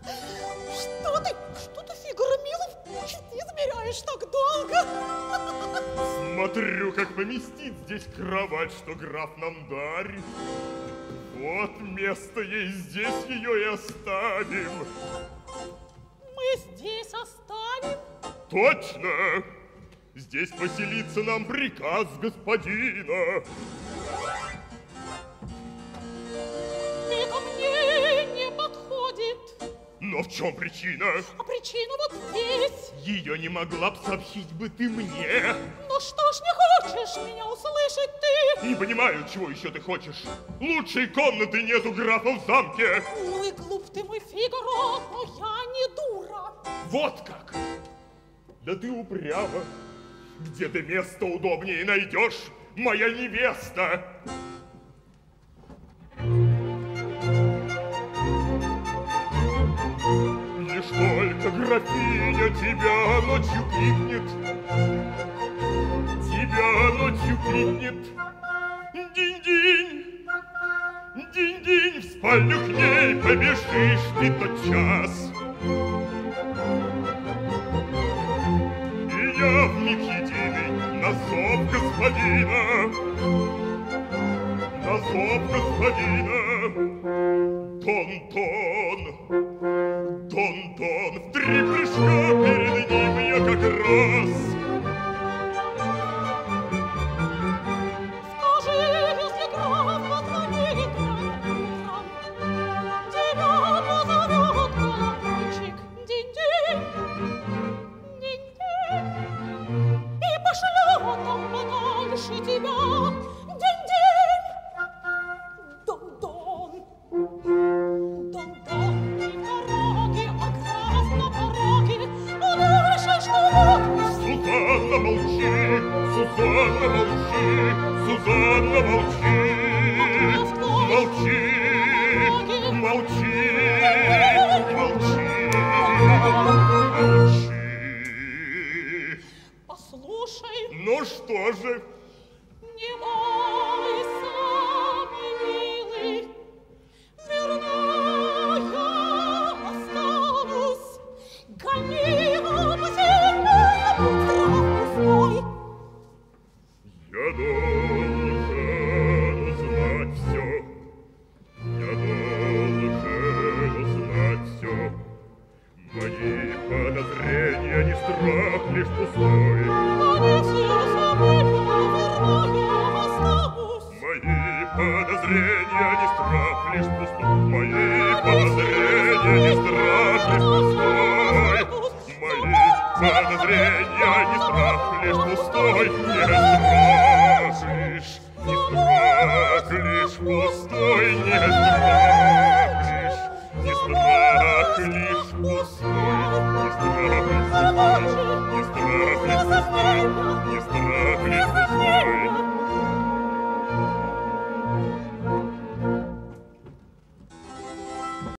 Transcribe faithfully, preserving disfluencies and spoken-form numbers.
Что ты, что ты, Фигаро, милый, измеряешь так долго? Смотрю, как поместит здесь кровать, что граф нам дарит. Вот место ей, здесь ее и оставим. Мы здесь оставим? Точно! Здесь поселиться нам приказ господина. Это мне не подходит. Но в чем причина? А причина вот здесь. Ее не могла б сообщить бы ты мне. Ну что ж не хочешь меня услышать ты? Не понимаю, чего еще ты хочешь. Лучшей комнаты нету графа в замке. Ну и глуп ты мой, Фигаро, но я не дура. Вот как? Да ты упряма. Где ты место удобнее найдешь, моя невеста? Лишь только графиня тебя ночью кликнет, тебя ночью кликнет. Динь-динь, динь-динь, в спальню к ней побежишь ты тотчас. И я вмиг единый на зов господина, на зов господина. Дон-дон, дон-дон, в три прыжка перед ним я как раз. Скажи, если граф позвонит утром, тебя позовет колокольчик. Динь-динь, динь-динь, и пошлет он подальше тебя. Динь-динь, дон-дон, дон-дон, ты в дороге, а граф на пороге. А дальше что будет? Сузанна, молчи, Сузанна, молчи, Сузанна, молчи, молчи, молчи, молчи, молчи. Послушай, Ну что же? не бойся, милый, верна я останусь. Гони обозрение, страх пустой. Я должен узнать все, я должен узнать все. Мои подозрения не страх, лишь пустой. Они все забыли, верна я останусь. Мои подозрения не страх, лишь пустой. Мои подозрения не страх, лишь пустой. Мои подозрения не страх, лишь пустой, не страх.